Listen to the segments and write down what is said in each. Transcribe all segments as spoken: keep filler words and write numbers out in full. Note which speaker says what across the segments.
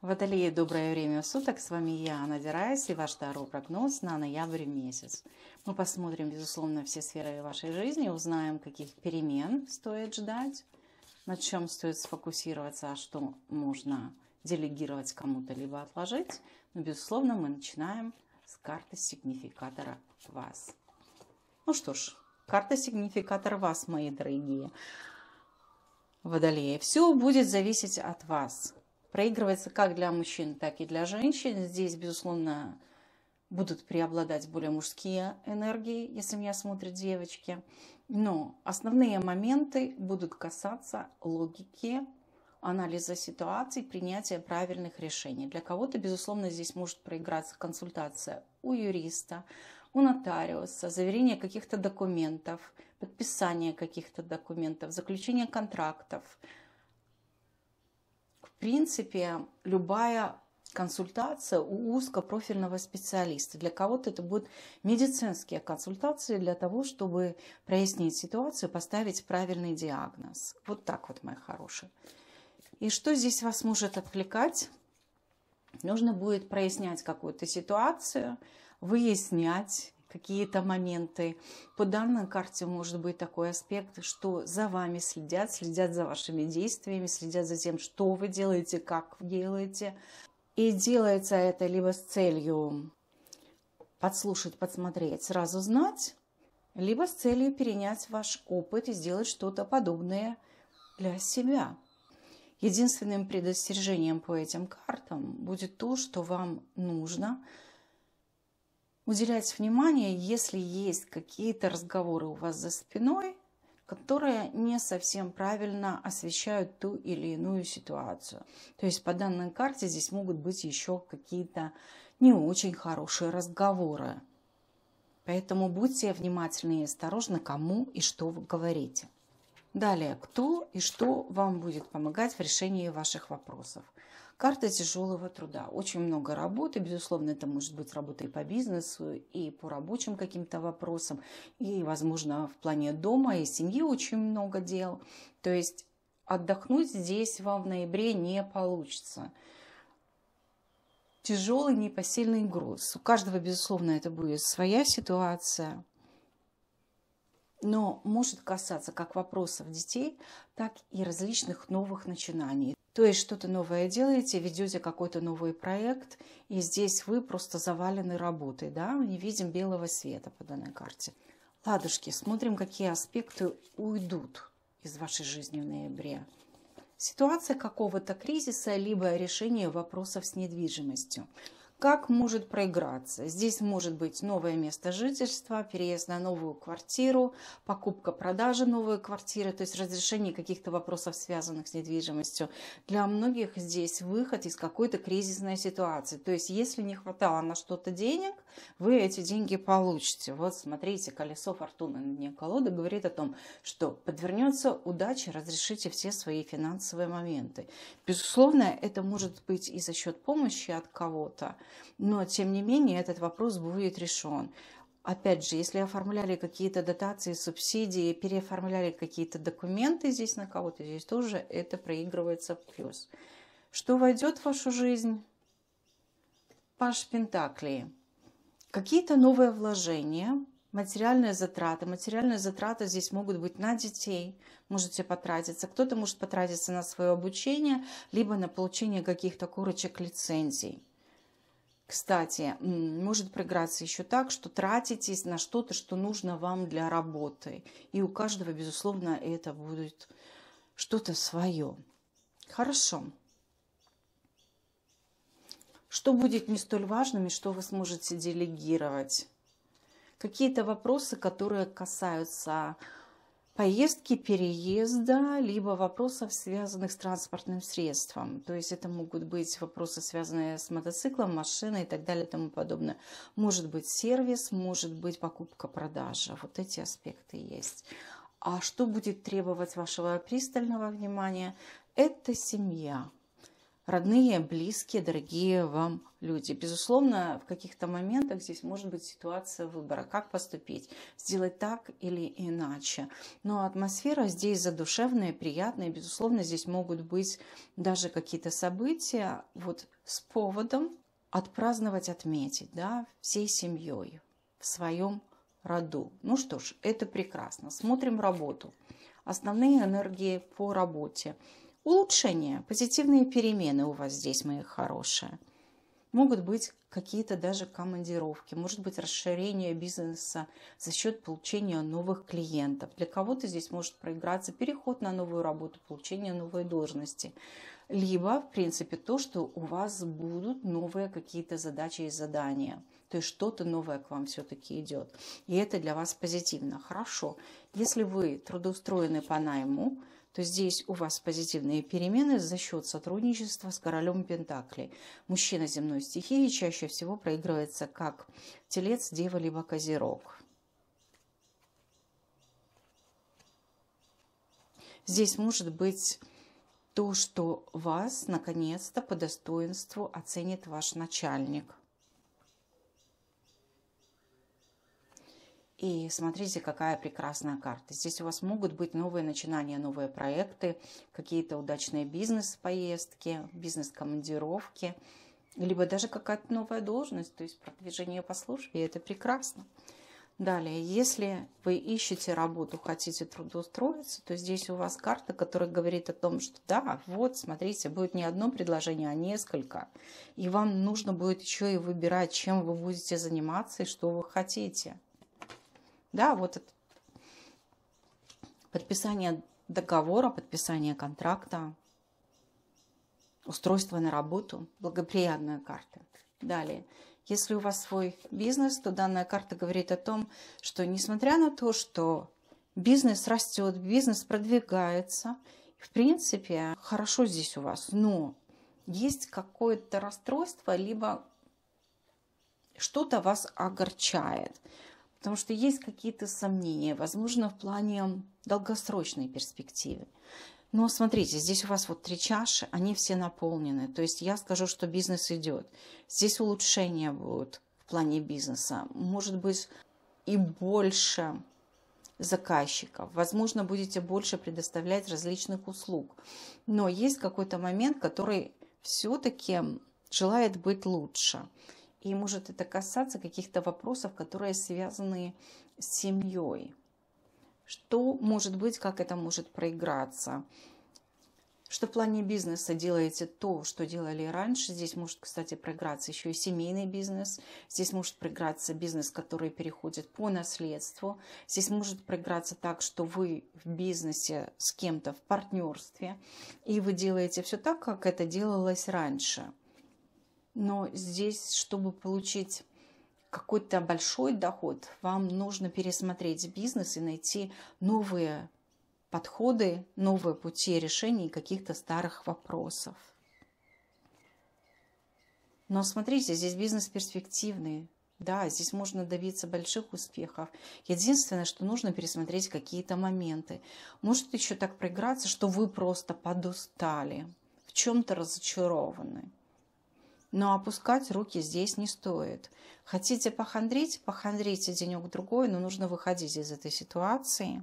Speaker 1: Водолеи, доброе время суток, с вами я, Анна Дерайс, и ваш таро-прогноз на ноябрь месяц. Мы посмотрим, безусловно, все сферы вашей жизни, узнаем, каких перемен стоит ждать, на чем стоит сфокусироваться, а что можно делегировать кому-то, либо отложить. Но, безусловно, мы начинаем с карты сигнификатора вас. Ну что ж, карта сигнификатор вас, мои дорогие водолеи. Все будет зависеть от вас. Проигрывается как для мужчин, так и для женщин. Здесь, безусловно, будут преобладать более мужские энергии, если меня смотрят девочки. Но основные моменты будут касаться логики, анализа ситуаций, принятия правильных решений. Для кого-то, безусловно, здесь может проиграться консультация у юриста, у нотариуса, заверение каких-то документов, подписание каких-то документов, заключение контрактов. В принципе, любая консультация у узкопрофильного специалиста. Для кого-то это будут медицинские консультации для того, чтобы прояснить ситуацию, поставить правильный диагноз. Вот так вот, мои хорошие. И что здесь вас может отвлекать? Нужно будет прояснять какую-то ситуацию, выяснять какие-то моменты. По данной карте может быть такой аспект, что за вами следят, следят за вашими действиями, следят за тем, что вы делаете, как вы делаете. И делается это либо с целью подслушать, подсмотреть, сразу знать, либо с целью перенять ваш опыт и сделать что-то подобное для себя. Единственным предостережением по этим картам будет то, что вам нужно уделять внимание, если есть какие-то разговоры у вас за спиной, которые не совсем правильно освещают ту или иную ситуацию. То есть по данной карте здесь могут быть еще какие-то не очень хорошие разговоры. Поэтому будьте внимательны и осторожны, кому и что вы говорите. Далее, кто и что вам будет помогать в решении ваших вопросов. Карта тяжелого труда. Очень много работы. Безусловно, это может быть работа и по бизнесу, и по рабочим каким-то вопросам, и, возможно, в плане дома и семьи очень много дел. То есть отдохнуть здесь вам в ноябре не получится. Тяжелый непосильный груз. У каждого, безусловно, это будет своя ситуация. Но может касаться как вопросов детей, так и различных новых начинаний. То есть что-то новое делаете, ведете какой-то новый проект, и здесь вы просто завалены работой, да, мы не видим белого света по данной карте. Ладушки, смотрим, какие аспекты уйдут из вашей жизни в ноябре. Ситуация какого-то кризиса, либо решение вопросов с недвижимостью. Как может проиграться? Здесь может быть новое место жительства, переезд на новую квартиру, покупка-продажа новой квартиры, то есть разрешение каких-то вопросов, связанных с недвижимостью. Для многих здесь выход из какой-то кризисной ситуации. То есть если не хватало на что-то денег, вы эти деньги получите. Вот смотрите, колесо фортуны на дне колоды говорит о том, что подвернется удача, разрешите все свои финансовые моменты. Безусловно, это может быть и за счет помощи от кого-то, но, тем не менее, этот вопрос будет решен. Опять же, если оформляли какие-то дотации, субсидии, переоформляли какие-то документы здесь на кого-то, здесь тоже это проигрывается в плюс. Что войдет в вашу жизнь? Паж Пентаклей. Какие-то новые вложения, материальные затраты. Материальные затраты здесь могут быть на детей, можете потратиться. Кто-то может потратиться на свое обучение, либо на получение каких-то корочек, лицензий. Кстати, может проиграться еще так, что тратитесь на что-то, что нужно вам для работы. И у каждого, безусловно, это будет что-то свое. Хорошо. Что будет не столь важным и что вы сможете делегировать? Какие-то вопросы, которые касаются поездки, переезда, либо вопросов, связанных с транспортным средством. То есть это могут быть вопросы, связанные с мотоциклом, машиной и так далее и тому подобное. Может быть сервис, может быть покупка-продажа. Вот эти аспекты есть. А что будет требовать вашего пристального внимания? Это семья. родные, близкие, дорогие вам люди. Безусловно, в каких-то моментах здесь может быть ситуация выбора, как поступить, сделать так или иначе. Но атмосфера здесь задушевная, приятная. Безусловно, здесь могут быть даже какие-то события вот с поводом отпраздновать, отметить, да, всей семьей, в своем роду. Ну что ж, это прекрасно. Смотрим работу. Основные энергии по работе. Улучшение, позитивные перемены у вас здесь, мои хорошие. Могут быть какие-то даже командировки, может быть расширение бизнеса за счет получения новых клиентов. Для кого-то здесь может проиграться переход на новую работу, получение новой должности. Либо, в принципе, то, что у вас будут новые какие-то задачи и задания. То есть что-то новое к вам все-таки идет. И это для вас позитивно. Хорошо. Если вы трудоустроены по найму, то здесь у вас позитивные перемены за счет сотрудничества с королем Пентаклей. Мужчина земной стихии чаще всего проигрывается как телец, дева, либо козерог. Здесь может быть то, что вас наконец-то по достоинству оценит ваш начальник. И смотрите, какая прекрасная карта. Здесь у вас могут быть новые начинания, новые проекты, какие-то удачные бизнес-поездки, бизнес-командировки, либо даже какая-то новая должность, то есть продвижение по службе. И это прекрасно. Далее, если вы ищете работу, хотите трудоустроиться, то здесь у вас карта, которая говорит о том, что да, вот, смотрите, будет не одно предложение, а несколько. И вам нужно будет еще и выбирать, чем вы будете заниматься и что вы хотите. Да, вот это подписание договора, подписание контракта, устройство на работу, благоприятная карта. Далее, если у вас свой бизнес, то данная карта говорит о том, что несмотря на то, что бизнес растет, бизнес продвигается, в принципе, хорошо здесь у вас, но есть какое-то расстройство, либо что-то вас огорчает. Потому что есть какие-то сомнения, возможно, в плане долгосрочной перспективы. Но смотрите, здесь у вас вот три чаши, они все наполнены. То есть я скажу, что бизнес идет. Здесь улучшения будут в плане бизнеса. Может быть, и больше заказчиков. Возможно, будете больше предоставлять различных услуг. Но есть какой-то момент, который все-таки желает быть лучше. И может это касаться каких-то вопросов, которые связаны с семьей. Что может быть, как это может проиграться? Что в плане бизнеса делаете то, что делали раньше. Здесь может, кстати, проиграться еще и семейный бизнес. Здесь может проиграться бизнес, который переходит по наследству. Здесь может проиграться так, что вы в бизнесе с кем-то в партнерстве. И вы делаете все так, как это делалось раньше. Но здесь, чтобы получить какой-то большой доход, вам нужно пересмотреть бизнес и найти новые подходы, новые пути решения каких-то старых вопросов. Но смотрите, здесь бизнес перспективный. Да, здесь можно добиться больших успехов. Единственное, что нужно пересмотреть какие-то моменты. Может еще так проиграться, что вы просто подустали, в чем-то разочарованы. Но опускать руки здесь не стоит. Хотите похандрить? Похандрите денек-другой, но нужно выходить из этой ситуации.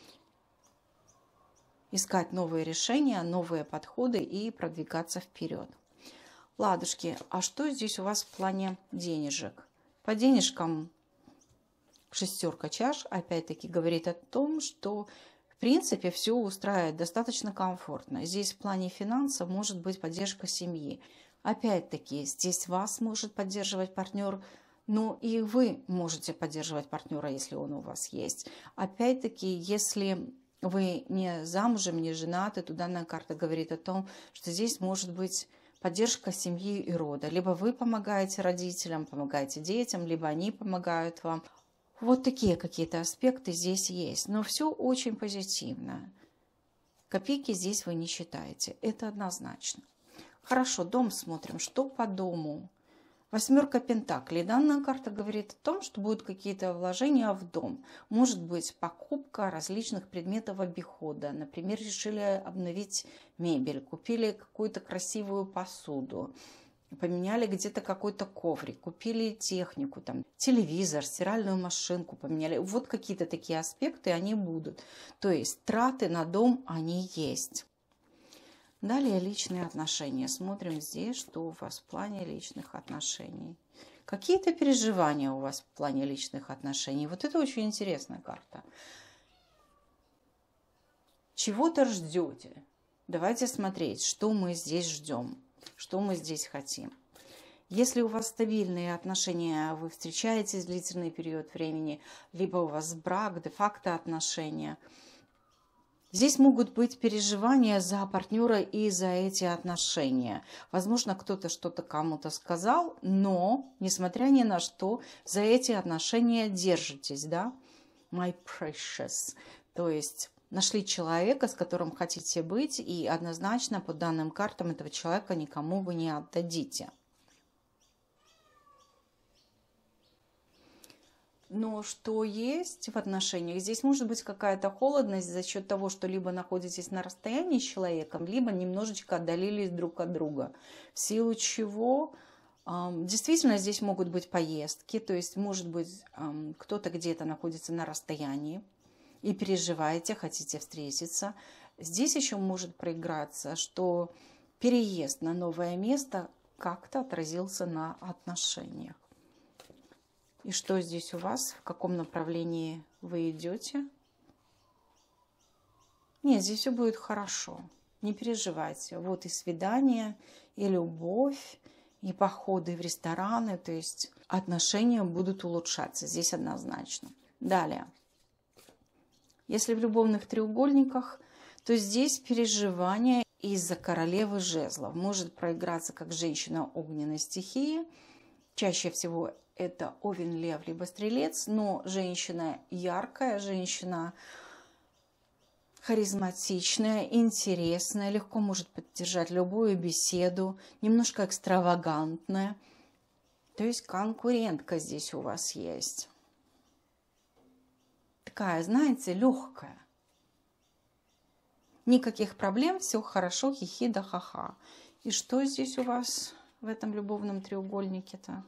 Speaker 1: Искать новые решения, новые подходы и продвигаться вперед. Ладушки, а что здесь у вас в плане денежек? По денежкам шестерка чаш опять-таки говорит о том, что в принципе все устраивает достаточно комфортно. Здесь в плане финансов может быть поддержка семьи. Опять-таки, здесь вас может поддерживать партнер, но и вы можете поддерживать партнера, если он у вас есть. Опять-таки, если вы не замужем, не женаты, то данная карта говорит о том, что здесь может быть поддержка семьи и рода. Либо вы помогаете родителям, помогаете детям, либо они помогают вам. Вот такие какие-то аспекты здесь есть. Но все очень позитивно. Копейки здесь вы не считаете. Это однозначно. Хорошо, дом смотрим. Что по дому? Восьмерка Пентаклей. Данная карта говорит о том, что будут какие-то вложения в дом. Может быть, покупка различных предметов обихода. Например, решили обновить мебель, купили какую-то красивую посуду, поменяли где-то какой-то коврик, купили технику, там, телевизор, стиральную машинку поменяли. Вот какие-то такие аспекты, они будут. То есть траты на дом, они есть. Далее личные отношения. Смотрим здесь, что у вас в плане личных отношений. Какие-то переживания у вас в плане личных отношений. Вот это очень интересная карта. Чего-то ждете. Давайте смотреть, что мы здесь ждем, что мы здесь хотим. Если у вас стабильные отношения, вы встречаетесь длительный период времени, либо у вас брак, де-факто отношения, здесь могут быть переживания за партнера и за эти отношения. Возможно, кто-то что-то кому-то сказал, но, несмотря ни на что, за эти отношения держитесь, да? My precious. То есть нашли человека, с которым хотите быть, и однозначно по данным картам этого человека никому вы не отдадите. Но что есть в отношениях? Здесь может быть какая-то холодность за счет того, что либо находитесь на расстоянии с человеком, либо немножечко отдалились друг от друга. В силу чего действительно здесь могут быть поездки, то есть может быть кто-то где-то находится на расстоянии и переживаете, хотите встретиться. Здесь еще может проиграться, что переезд на новое место как-то отразился на отношениях. И что здесь у вас? В каком направлении вы идете? Нет, здесь все будет хорошо. Не переживайте. Вот и свидания, и любовь, и походы в рестораны. То есть отношения будут улучшаться. Здесь однозначно. Далее. Если в любовных треугольниках, то здесь переживания из-за королевы жезлов. Может проиграться как женщина огненной стихии. Чаще всего это Овен, Лев, либо Стрелец, но женщина яркая, женщина харизматичная, интересная, легко может поддержать любую беседу, немножко экстравагантная. То есть конкурентка здесь у вас есть. Такая, знаете, легкая. Никаких проблем, все хорошо, хихи да ха-ха. И что здесь у вас в этом любовном треугольнике-то?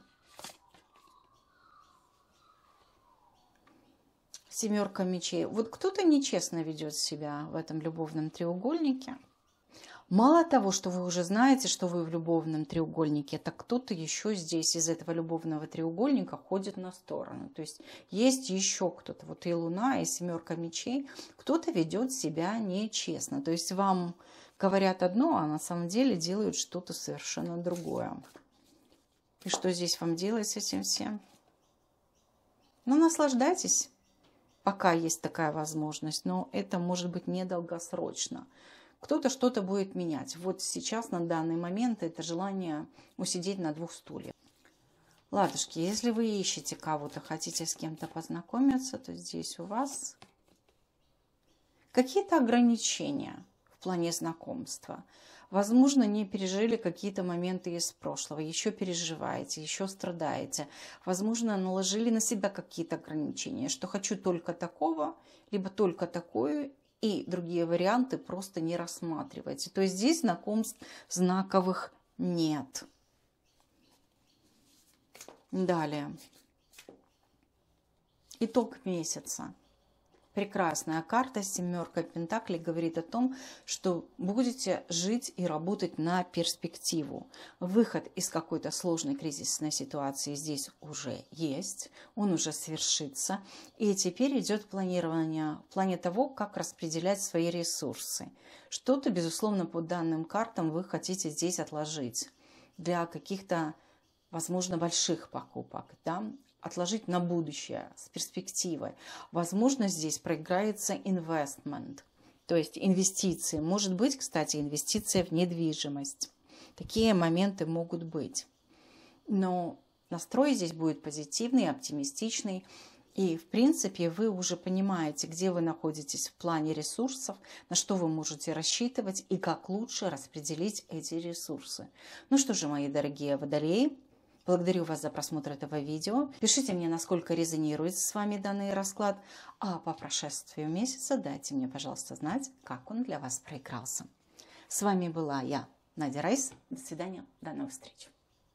Speaker 1: Семерка мечей. Вот кто-то нечестно ведет себя в этом любовном треугольнике. Мало того, что вы уже знаете, что вы в любовном треугольнике, так кто-то еще здесь из этого любовного треугольника ходит на сторону. То есть есть еще кто-то, вот и Луна, и семерка мечей, кто-то ведет себя нечестно. То есть вам говорят одно, а на самом деле делают что-то совершенно другое. И что здесь вам делать с этим всем? Ну, наслаждайтесь, пока есть такая возможность, но это может быть недолгосрочно. Кто-то что-то будет менять. Вот сейчас, на данный момент, это желание усидеть на двух стульях. Ладушки, если вы ищете кого-то, хотите с кем-то познакомиться, то здесь у вас какие-то ограничения в плане знакомства. Возможно, не пережили какие-то моменты из прошлого, еще переживаете, еще страдаете. Возможно, наложили на себя какие-то ограничения, что хочу только такого, либо только такое, и другие варианты просто не рассматривайте. То есть здесь знакомств знаковых нет. Далее. Итог месяца. Прекрасная карта, семерка Пентаклей, говорит о том, что будете жить и работать на перспективу. Выход из какой-то сложной кризисной ситуации здесь уже есть, он уже свершится. И теперь идет планирование в плане того, как распределять свои ресурсы. Что-то, безусловно, по данным картам вы хотите здесь отложить для каких-то, возможно, больших покупок, да? Отложить на будущее с перспективой. Возможно, здесь проиграется investment, то есть инвестиции. Может быть, кстати, инвестиция в недвижимость. Такие моменты могут быть. Но настрой здесь будет позитивный, оптимистичный. И, в принципе, вы уже понимаете, где вы находитесь в плане ресурсов, на что вы можете рассчитывать и как лучше распределить эти ресурсы. Ну что же, мои дорогие водолеи, Благодарю вас за просмотр этого видео. Пишите мне, насколько резонирует с вами данный расклад. А по прошествию месяца дайте мне, пожалуйста, знать, как он для вас проигрался. С вами была я, Надя Райс. До свидания, до новых встреч.